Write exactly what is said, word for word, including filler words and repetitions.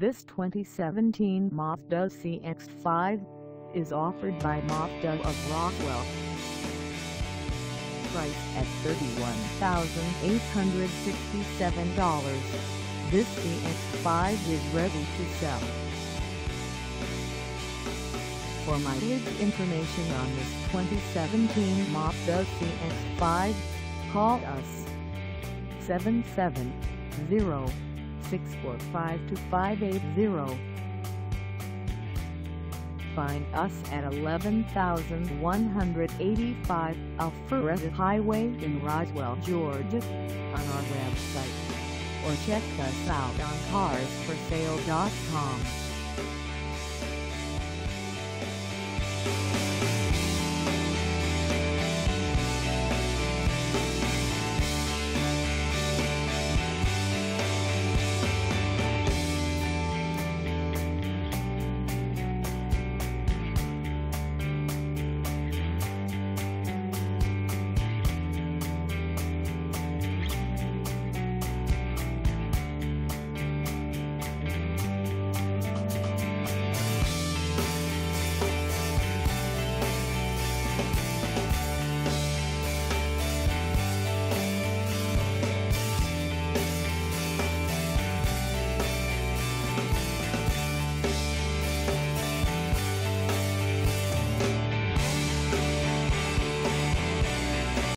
This twenty seventeen Mazda C X five is offered by Mazda of Rockwell. Price at thirty-one thousand eight hundred sixty-seven dollars, this C X five is ready to sell. For mileage information on this twenty seventeen Mazda C X five, call us seven seven zero, six four five, two five eight zero. Find us at eleven thousand one hundred eighty-five Alpharetta Highway in Roswell, Georgia, on our website, or check us out on cars for sale dot com.